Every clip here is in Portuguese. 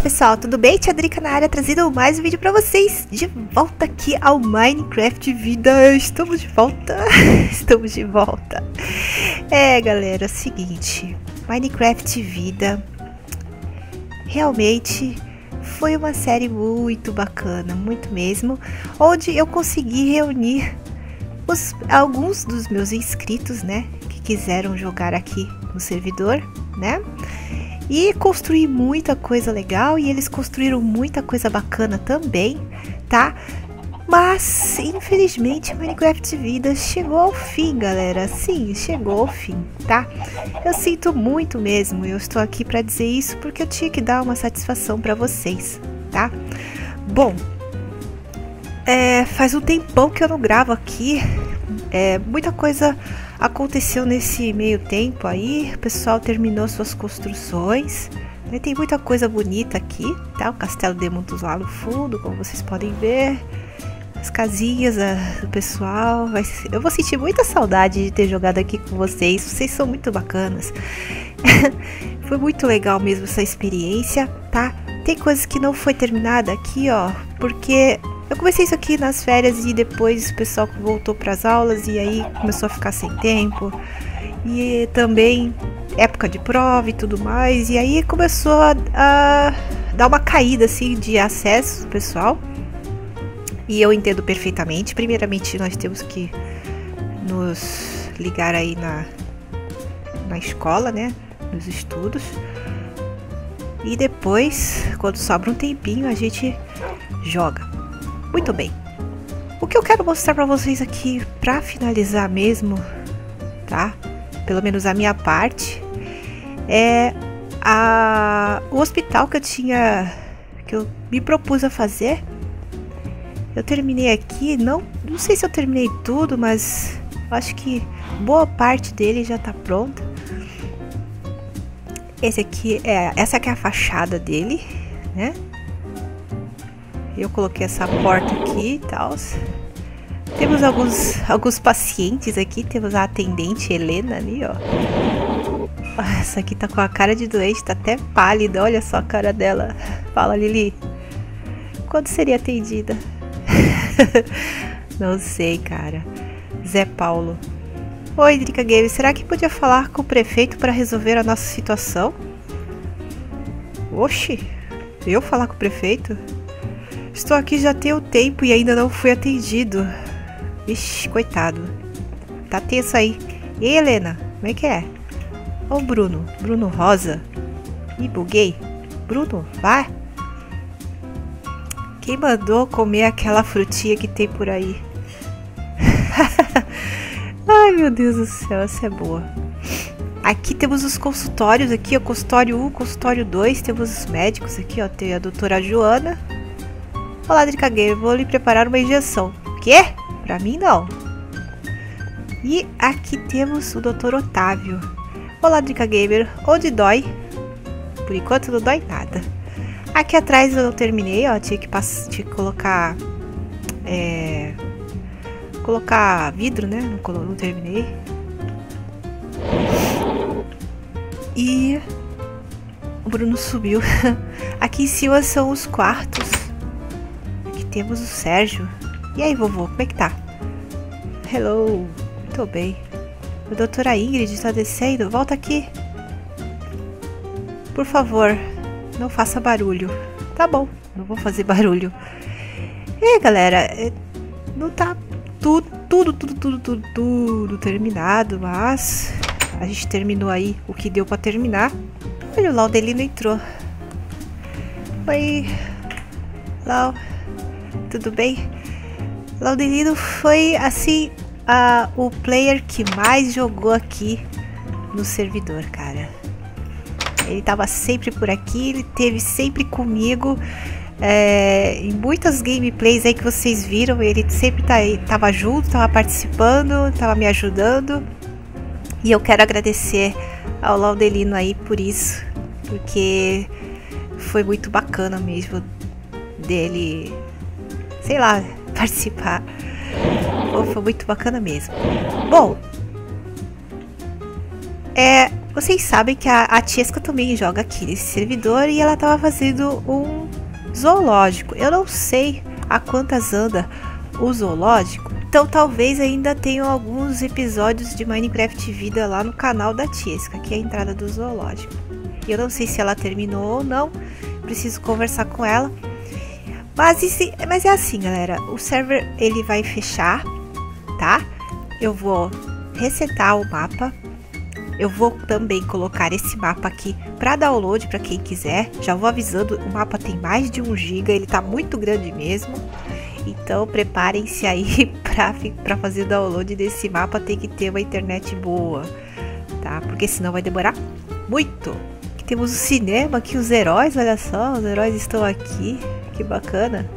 pessoal, tudo bem? Tia Drica na área, trazendo mais um vídeo pra vocês. De volta aqui ao Minecraft Vida. Estamos de volta. Estamos de volta. Galera, é o seguinte. Minecraft Vida realmente foi uma série muito bacana, muito mesmo. Onde eu consegui reunir alguns dos meus inscritos, né? Que quiseram jogar aqui no servidor, né? E construir muita coisa legal, e eles construíram muita coisa bacana também, tá? Mas, infelizmente, Minecraft Vida chegou ao fim, galera. Sim, chegou ao fim, tá? Eu sinto muito mesmo, eu estou aqui para dizer isso porque eu tinha que dar uma satisfação para vocês, tá? Bom, faz um tempão que eu não gravo aqui, muita coisa aconteceu nesse meio tempo aí, o pessoal terminou suas construções, né? Tem muita coisa bonita aqui, tá? O castelo de Mutos lá no fundo, como vocês podem ver, as casinhas do pessoal. Eu vou sentir muita saudade de ter jogado aqui com vocês são muito bacanas. Foi muito legal mesmo essa experiência, tá? Tem coisas que não foi terminada aqui, ó, porque eu comecei isso aqui nas férias e depois o pessoal voltou para as aulas e aí começou a ficar sem tempo. E também época de prova e tudo mais. E aí começou a dar uma caída assim de acesso do pessoal. E eu entendo perfeitamente. Primeiramente nós temos que nos ligar aí na escola, né? Nos estudos. E depois, quando sobra um tempinho, a gente joga. Muito bem, o que eu quero mostrar para vocês aqui para finalizar mesmo, tá? Pelo menos a minha parte, é o hospital que eu me propus a fazer. Eu terminei aqui, não sei se eu terminei tudo, mas acho que boa parte dele já tá pronta. Essa aqui é a fachada dele, né? Eu coloquei essa porta aqui e tal. Temos alguns pacientes aqui. Temos a atendente Helena ali, ó. Essa aqui tá com a cara de doente, tá até pálida. Olha só a cara dela. Fala, Lili. Quando seria atendida? Não sei, cara. Zé Paulo. Oi, Drica Games. Será que podia falar com o prefeito para resolver a nossa situação? Oxi. Eu falar com o prefeito? Estou aqui já tem um tempo e ainda não fui atendido. Ixi, coitado. Tá tenso aí. E aí, Helena? Como é que é? Ô, Bruno. Bruno Rosa. Ih, buguei. Bruno, vai. Quem mandou comer aquela frutinha que tem por aí? Ai, meu Deus do céu, essa é boa. Aqui temos os consultórios aqui, ó. Consultório 1, consultório 2. Temos os médicos aqui, ó. Tem a doutora Joana. Olá, Drica Gamer, vou lhe preparar uma injeção. Quê? Pra mim, não. E aqui temos o Dr. Otávio. Olá, Drica Gamer, onde dói? Por enquanto não dói nada. Aqui atrás eu não terminei, ó. Tinha que colocar... colocar vidro, né? Não terminei. E... o Bruno subiu. Aqui em cima são os quartos. Temos o Sérgio. E aí, vovô, como é que tá? Hello, muito bem. A doutora Ingrid está descendo. Volta aqui. Por favor, não faça barulho. Tá bom, não vou fazer barulho. Galera, não tá tudo terminado, mas a gente terminou aí o que deu pra terminar. Olha, o Laudelino entrou. Oi, Lau. Tudo bem? Laudelino foi, assim, o player que mais jogou aqui no servidor, cara. Ele tava sempre por aqui, ele teve sempre comigo. Em muitas gameplays aí que vocês viram, ele sempre tava junto, tava participando, tava me ajudando. E eu quero agradecer ao Laudelino aí por isso, porque foi muito bacana mesmo dele... sei lá, participar. Foi muito bacana mesmo. Bom, Vocês sabem que a Tiesca também joga aqui nesse servidor e ela tava fazendo um zoológico. Eu não sei a quantas anda o zoológico, então talvez ainda tenham alguns episódios de Minecraft Vida lá no canal da Tiesca, que é a entrada do zoológico. Eu não sei se ela terminou ou não, preciso conversar com ela. Mas é assim, galera, o server ele vai fechar, tá? Eu vou resetar o mapa. Eu vou também colocar esse mapa aqui para download para quem quiser. Já vou avisando, o mapa tem mais de 1 GB, ele tá muito grande mesmo. Então preparem-se aí para fazer o download desse mapa, tem que ter uma internet boa, tá? Porque senão vai demorar muito. Aqui temos o cinema, aqui os heróis, olha só, os heróis estão aqui, que bacana.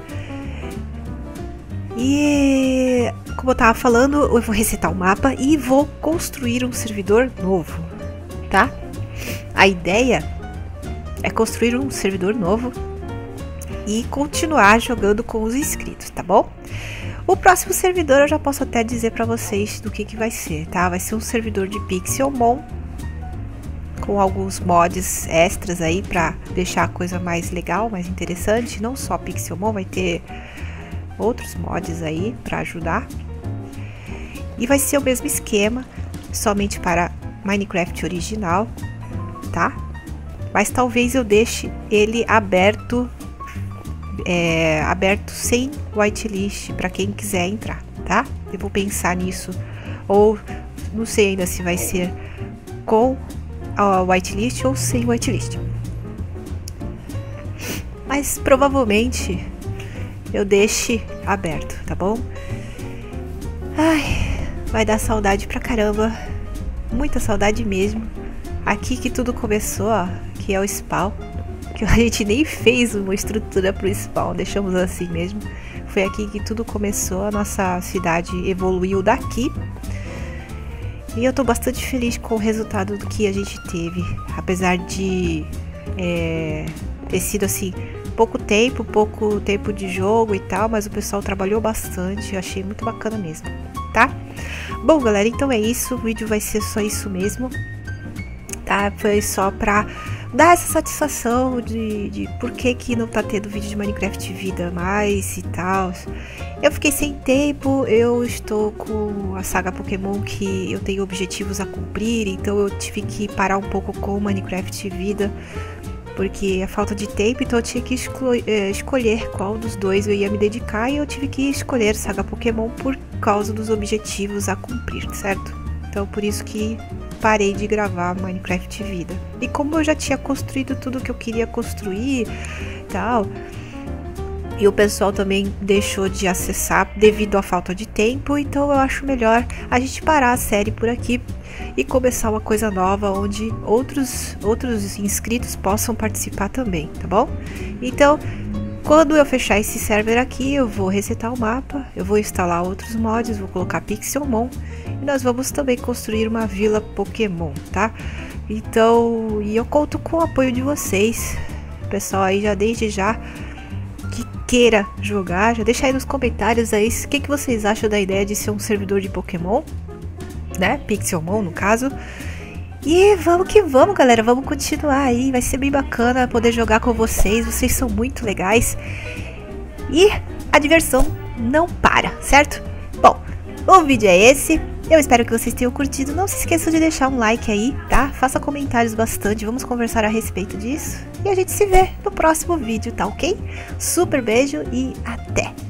E como eu tava falando, eu vou resetar o mapa e vou construir um servidor novo, tá? A ideia é construir um servidor novo e continuar jogando com os inscritos, tá bom? O próximo servidor eu já posso até dizer pra vocês do que vai ser, tá? Vai ser um servidor de Pixelmon com alguns mods extras aí pra deixar a coisa mais legal, mais interessante. Não só Pixelmon, vai ter outros mods aí para ajudar. E vai ser o mesmo esquema, somente para Minecraft original, tá? Mas talvez eu deixe ele aberto, aberto sem whitelist para quem quiser entrar, tá? Eu vou pensar nisso, ou não sei ainda se vai ser com a whitelist ou sem whitelist. Mas provavelmente eu deixe aberto, tá bom? Ai, vai dar saudade pra caramba. Muita saudade mesmo. Aqui que tudo começou, ó, que é o spawn. Que a gente nem fez uma estrutura pro spawn, deixamos assim mesmo. Foi aqui que tudo começou, a nossa cidade evoluiu daqui. E eu tô bastante feliz com o resultado do que a gente teve. Apesar de ter sido assim, pouco tempo de jogo e tal, mas o pessoal trabalhou bastante, eu achei muito bacana mesmo, tá? Bom, galera, então é isso, o vídeo vai ser só isso mesmo, tá? Foi só pra dar essa satisfação de por que não tá tendo vídeo de Minecraft Vida mais e tal. Eu fiquei sem tempo, eu estou com a saga Pokémon que eu tenho objetivos a cumprir, então eu tive que parar um pouco com o Minecraft Vida, porque a falta de tempo, então eu tinha que escolher qual dos dois eu ia me dedicar, e eu tive que escolher Saga Pokémon por causa dos objetivos a cumprir, certo? Então por isso que parei de gravar Minecraft Vida. E como eu já tinha construído tudo que eu queria construir e tal, e o pessoal também deixou de acessar devido à falta de tempo, então eu acho melhor a gente parar a série por aqui e começar uma coisa nova onde outros inscritos possam participar também, tá bom? Então, quando eu fechar esse server aqui, eu vou resetar o mapa, eu vou instalar outros mods, vou colocar Pixelmon e nós vamos também construir uma vila Pokémon, tá? Então, e eu conto com o apoio de vocês, pessoal, aí já desde já que queira jogar, já deixa aí nos comentários aí o que vocês acham da ideia de ser um servidor de Pokémon, né? Pixelmon no caso. E vamos que vamos, galera, vamos continuar aí, vai ser bem bacana poder jogar com vocês são muito legais e a diversão não para, certo? Bom, o vídeo é esse, eu espero que vocês tenham curtido, não se esqueçam de deixar um like aí, tá? Faça comentários bastante, vamos conversar a respeito disso e a gente se vê no próximo vídeo, tá ok? Super beijo e até!